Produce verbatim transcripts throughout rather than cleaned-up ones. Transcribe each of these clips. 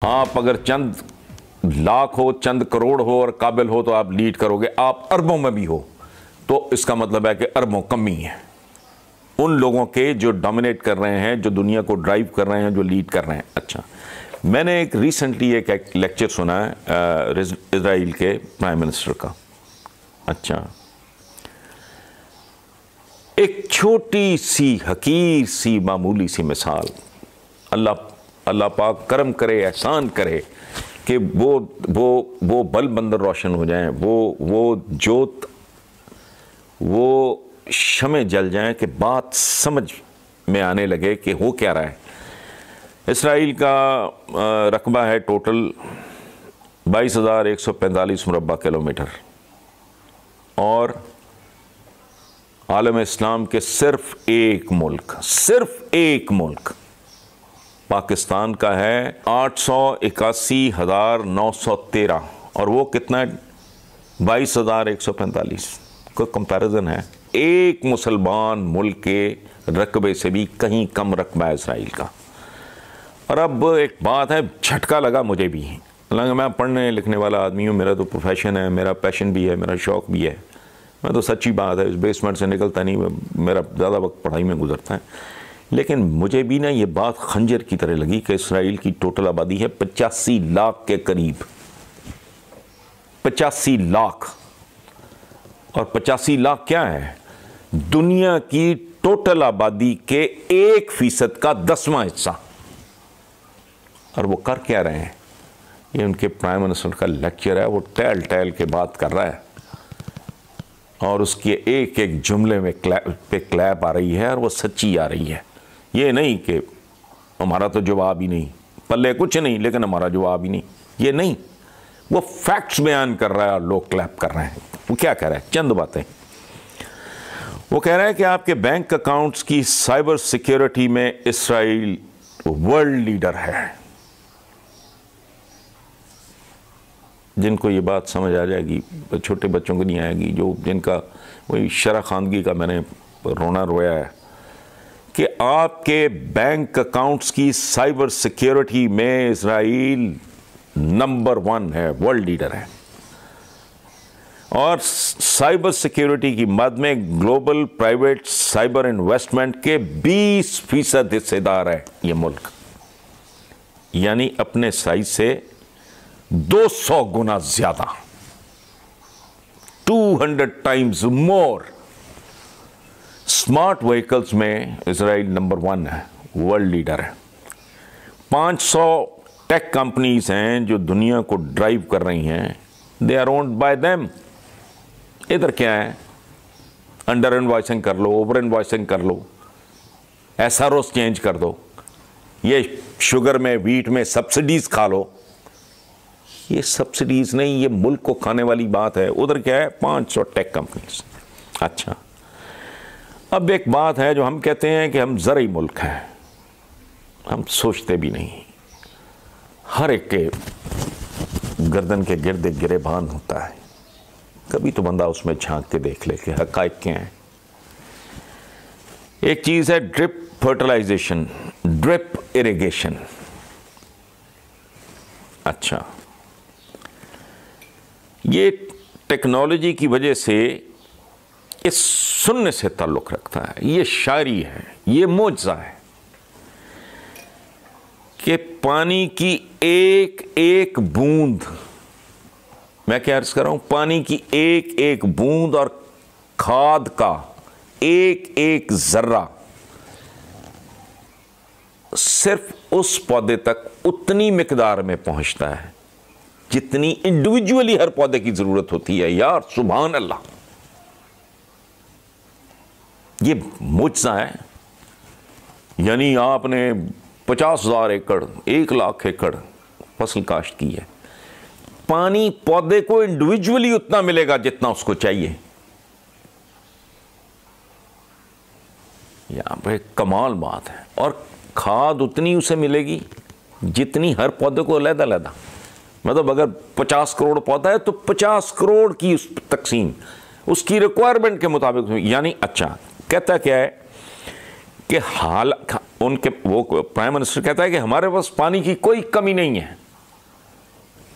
आप अगर चंद लाख हो, चंद करोड़ हो और काबिल हो तो आप लीड करोगे। आप अरबों में भी हो तो इसका मतलब है कि अरबों कमी है उन लोगों के जो डोमिनेट कर रहे हैं, जो दुनिया को ड्राइव कर रहे हैं, जो लीड कर रहे हैं। अच्छा, मैंने एक रिसेंटली एक, एक लेक्चर सुना है इजराइल के प्राइम मिनिस्टर का। अच्छा, एक छोटी सी हकीर सी मामूली सी मिसाल, अल्लाह अल्लाह पाक करम करे, एहसान करे कि वो वो वो बल बंदर रोशन हो जाएं, वो वो जोत, वो शमे जल जाएं कि बात समझ में आने लगे कि हो क्या रहा है। इसराइल का रकबा है टोटल बाईस हज़ार एक सौ पैंतालीस मुरबा किलोमीटर और आलम इस्लाम के सिर्फ एक मुल्क सिर्फ एक मुल्क पाकिस्तान का है आठ सौ इक्यासी हज़ार नौ सौ तेरह और वो कितना है बाईस हज़ार एक सौ पैंतालीस। कोई कंपैरिजन है? एक मुसलमान मुल्क के रकबे से भी कहीं कम रकबा है इसराइल का। और अब एक बात है, झटका लगा मुझे भी, हालांकि मैं पढ़ने लिखने वाला आदमी हूँ, मेरा तो प्रोफेशन है, मेरा पैशन भी है, मेरा शौक़ भी है, मैं तो सच्ची बात है इस बेसमेंट से निकलता नहीं, मेरा ज़्यादा वक्त पढ़ाई में गुजरता है। लेकिन मुझे भी ना ये बात खंजर की तरह लगी कि इसराइल की टोटल आबादी है पचासी लाख के करीब, पचासी लाख। और पचासी लाख क्या है? दुनिया की टोटल आबादी के एक फीसद का दसवां हिस्सा। और वो कर क्या रहे हैं? ये उनके प्राइम मिनिस्टर का लेक्चर है, वो टहल टहल के बात कर रहा है और उसके एक एक जुमले में क्लैप पे क्लैप आ रही है और वो सच्ची आ रही है। ये नहीं कि हमारा तो जवाब ही नहीं, पल्ले कुछ नहीं लेकिन हमारा जवाब ही नहीं, ये नहीं, वो फैक्ट्स बयान कर रहा है और लोग क्लैप कर रहे हैं। वो क्या कह रहा है? चंद बातें वो कह रहा है कि आपके बैंक अकाउंट्स की साइबर सिक्योरिटी में इसराइल वर्ल्ड लीडर है। जिनको ये बात समझ आ जाएगी, छोटे बच्चों को नहीं आएगी, जो जिनका वही शरा खानगी का मैंने रोना रोया है कि आपके बैंक अकाउंट्स की साइबर सिक्योरिटी में इसराइल नंबर वन है, वर्ल्ड लीडर है। और साइबर सिक्योरिटी की मद में ग्लोबल प्राइवेट साइबर इन्वेस्टमेंट के बीस फीसद हिस्सेदार है ये मुल्क, यानी अपने साइज से दो सौ गुना ज्यादा, two hundred times more. Smart vehicles में इसराइल नंबर वन है, वर्ल्ड लीडर है। पाँच सौ टेक कंपनीज हैं जो दुनिया को ड्राइव कर रही हैं, they are owned by them. इधर क्या है? अंडर इनवॉइसिंग कर लो, ओवर इनवॉइसिंग कर लो, एसआरओस चेंज कर दो, ये शुगर में व्हीट में सब्सिडीज खा लो। ये सब्सिडीज नहीं, ये मुल्क को खाने वाली बात है। उधर क्या है? पाँच सौ टेक कंपनीज। अच्छा, अब एक बात है जो हम कहते हैं कि हम ज़रई मुल्क हैं, हम सोचते भी नहीं। हर एक के गर्दन के गिर्द गिरेबान होता है, कभी तो बंदा उसमें झांक के देख ले कि हक़ाइक़ क्या हैं। एक चीज़ है ड्रिप फर्टिलाइजेशन, ड्रिप इरिगेशन। अच्छा, ये टेक्नोलॉजी की वजह से इस सुनने से ताल्लुक़ रखता है, ये शायरी है, ये मोज़ा है कि पानी की एक एक बूंद, मैं क्या अर्ज़ कर रहा हूं, पानी की एक एक बूंद और खाद का एक एक जर्रा सिर्फ उस पौधे तक उतनी मिकदार में पहुंचता है जितनी इंडिविजुअली हर पौधे की जरूरत होती है। यार सुभान अल्लाह, ये मुझसा है। यानी आपने पचास हजार एकड़, एक लाख एकड़ फसल काश्त की है, पानी पौधे को इंडिविजुअली उतना मिलेगा जितना उसको चाहिए। यहां पर कमाल बात है। और खाद उतनी उसे मिलेगी जितनी हर पौधे को अलग अलग, मतलब अगर पचास करोड़ पौधा है तो पचास करोड़ की उस तकसीम उसकी रिक्वायरमेंट के मुताबिक। यानी अच्छा, कहता क्या है कि हाल उनके वो प्राइम मिनिस्टर कहता है कि हमारे पास पानी की कोई कमी नहीं है,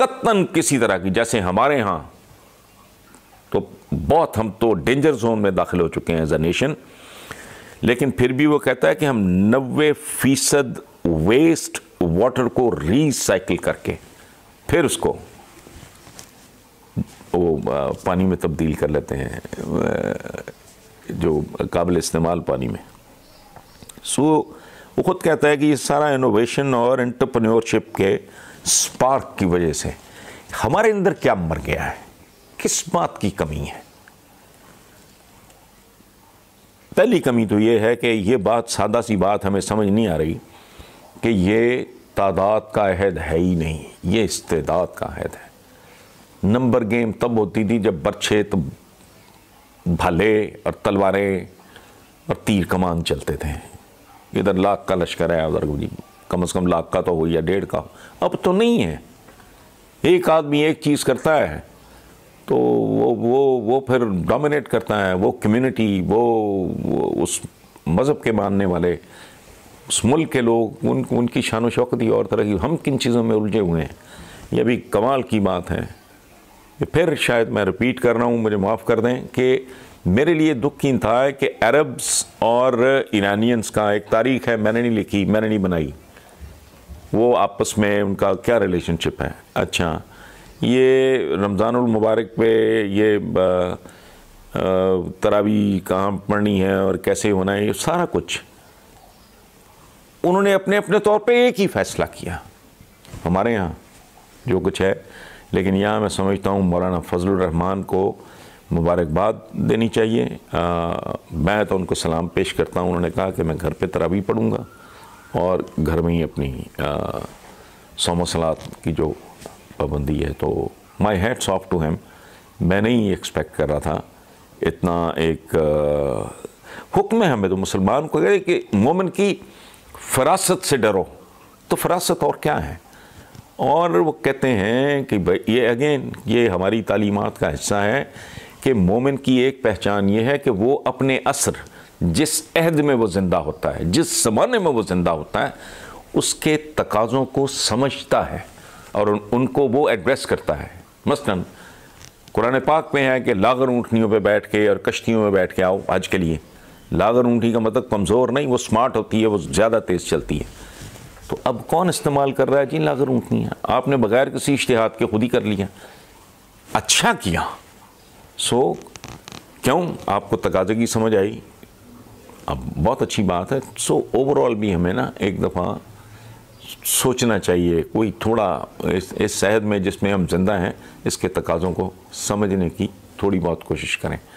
कत्तन किसी तरह की, जैसे हमारे यहाँ तो बहुत, हम तो डेंजर जोन में दाखिल हो चुके हैं एज अ नेशन, लेकिन फिर भी वो कहता है कि हम नब्बे फीसद वेस्ट वाटर को रिसाइकिल करके फिर उसको वो पानी में तब्दील कर लेते हैं, जो काबिल इस्तेमाल पानी में। सो वो खुद कहता है कि ये सारा इनोवेशन और एंटरप्रेन्योरशिप के स्पार्क की वजह से हमारे अंदर क्या मर गया है, किस बात की कमी है। पहली कमी तो ये है कि ये बात, सादा सी बात हमें समझ नहीं आ रही कि ये तादाद का अहद है ही नहीं, ये इस्तेदाद का अहद है। नंबर गेम तब होती थी जब बर्छे तो भाले और तलवारें और तीर कमान चलते थे। इधर लाख का लश्कर है, उधर कम से कम लाख का तो हो या डेढ़ का। अब तो नहीं है, एक आदमी एक चीज़ करता है तो वो वो वो फिर डोमिनेट करता है, वो कम्युनिटी, वो, वो उस मज़हब के मानने वाले, उस मुल्क के लोग, उन उनकी शान व शौकत ही और तरह की। हम किन चीज़ों में उलझे हुए हैं, ये भी कमाल की बात है। फिर शायद मैं रिपीट कर रहा हूँ, मुझे माफ़ कर दें कि मेरे लिए दुख की इंतहा है कि अरब्स और ईरानियंस का एक तारीख़ है, मैंने नहीं लिखी, मैंने नहीं बनाई, वो आपस में उनका क्या रिलेशनशिप है। अच्छा, ये रमज़ानुल मुबारक पे ये तरावी कहाँ पढ़नी है और कैसे होना है, ये सारा कुछ उन्होंने अपने अपने तौर पे एक ही फ़ैसला किया। हमारे यहाँ जो कुछ है, लेकिन यहाँ मैं समझता हूँ मौलाना फजलुर रहमान को मुबारकबाद देनी चाहिए। आ, मैं तो उनको सलाम पेश करता हूँ। उन्होंने कहा कि मैं घर पे तरावी पढ़ूँगा और घर में ही अपनी सौम सलात की जो पाबंदी है, तो my hats off to him. मैं नहीं एक्सपेक्ट कर रहा था इतना एक हुक्म है हमें तो मुसलमान को कहे कि मोमिन की फरासत से डरो, तो फरासत और क्या है। और वो कहते हैं कि भाई ये अगेन ये हमारी तालीमात का हिस्सा है कि मोमिन की एक पहचान ये है कि वो अपने असर, जिस अहद में वो ज़िंदा होता है, जिस ज़माने में वो ज़िंदा होता है, उसके तकाज़ों को समझता है और उन, उनको वो एड्रेस करता है। मसलन कुरान पाक में है कि लागर ऊँटनियों पे बैठ के और कश्तियों में बैठ के आओ आज के लिए। लागर ऊँटनी का मतलब कमज़ोर नहीं, वो स्मार्ट होती है, वो ज़्यादा तेज़ चलती है। तो अब कौन इस्तेमाल कर रहा है जी लागर ऊँटनियाँ? आपने बगैर किसी इज्तिहाद के खुद ही कर लिया, अच्छा किया। सो क्यों आपको तकाज़े की समझ आई, अब बहुत अच्छी बात है। सो ओवरऑल भी हमें ना एक दफ़ा सोचना चाहिए, कोई थोड़ा इस इस शहद में जिसमें हम जिंदा हैं, इसके तकाज़ों को समझने की थोड़ी बहुत कोशिश करें।